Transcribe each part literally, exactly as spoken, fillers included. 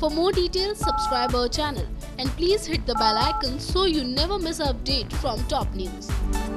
For more details, subscribe our channel and please hit the bell icon so you never miss an update from top news.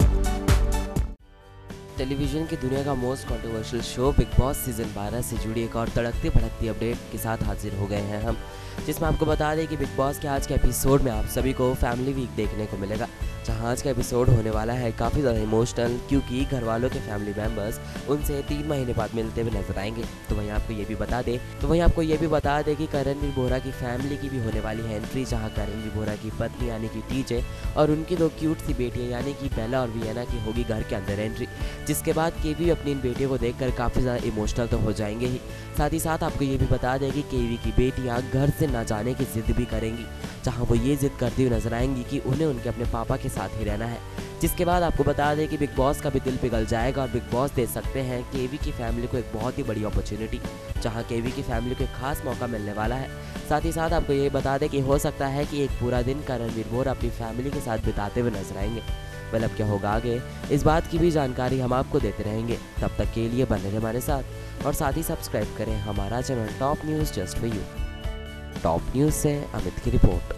Television की दुनिया का most controversial show Bigg Boss season बारह से जुड़ी एक और तड़कती भड़कती update के साथ हाजिर हो गए हैं हम, जिसमें आपको बता दें कि बिग बॉस के आज के एपिसोड में आप सभी को फैमिली वीक देखने को मिलेगा। जहां आज का एपिसोड होने वाला है काफ़ी ज़्यादा इमोशनल, क्योंकि घर वालों के फैमिली मेम्बर्स उनसे तीन महीने बाद मिलते हुए नजर आएंगे। तो वहीं आपको ये भी बता दें तो वहीं आपको ये भी बता दें कि करणवीर बोहरा की फैमिली की भी होने वाली है एंट्री, जहाँ करणवीर बोहरा की पत्नी यानी कि टीजे और उनकी दो क्यूट सी बेटियाँ यानी कि बेला और वियना की होगी घर के अंदर एंट्री, जिसके बाद केवी अपनी इन बेटियों को देखकर काफ़ी ज़्यादा इमोशनल तो हो जाएंगे ही। साथ ही साथ आपको ये भी बता दें कि केवी की बेटियां घर से ना जाने की जिद भी करेंगी, जहां वो ये जिद करती हुई नजर आएंगी कि उन्हें उनके अपने पापा के साथ ही रहना है। जिसके बाद आपको बता दें कि बिग बॉस का भी दिल पिघल जाएगा और बिग बॉस दे सकते हैं केवी की फैमिली को एक बहुत ही बड़ी अपॉर्चुनिटी, जहां केवी की फैमिली को एक खास मौका मिलने वाला है। साथ ही साथ आपको ये बता दें कि हो सकता है कि एक पूरा दिन करणवीर बोहरा अपनी फैमिली के साथ बिताते हुए नजर आएंगे। मतलब क्या होगा आगे, इस बात की भी जानकारी हम आपको देते रहेंगे। तब तक के लिए बने रहिए हमारे साथ और साथ ही सब्सक्राइब करें हमारा channel top news just for you. Top news से अमित की report.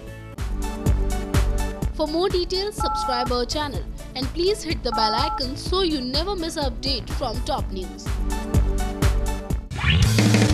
For more details, subscribe our channel and please hit the bell icon so you never miss an update from top news.